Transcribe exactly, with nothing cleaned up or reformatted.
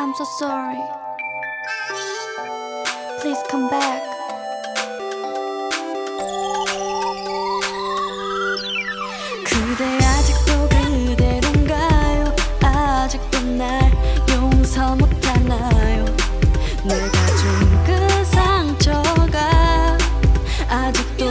I'm so sorry. Please come back. 그대 아직도 그대로인가요? 아직도 날 용서 못하나요? 내가 준 그 상처가 아직도